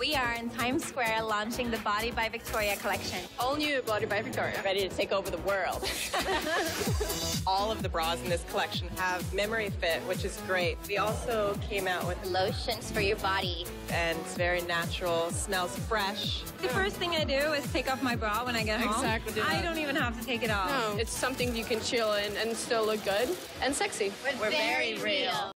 We are in Times Square launching the Body by Victoria collection. All new Body by Victoria. Ready to take over the world. All of the bras in this collection have memory fit, which is great. We also came out with Lotions for your body. and it's very natural, smells fresh. The first thing I do is take off my bra when I get home. Exactly. I don't even have to take it off. No, it's something you can chill in and still look good and sexy. We're very real.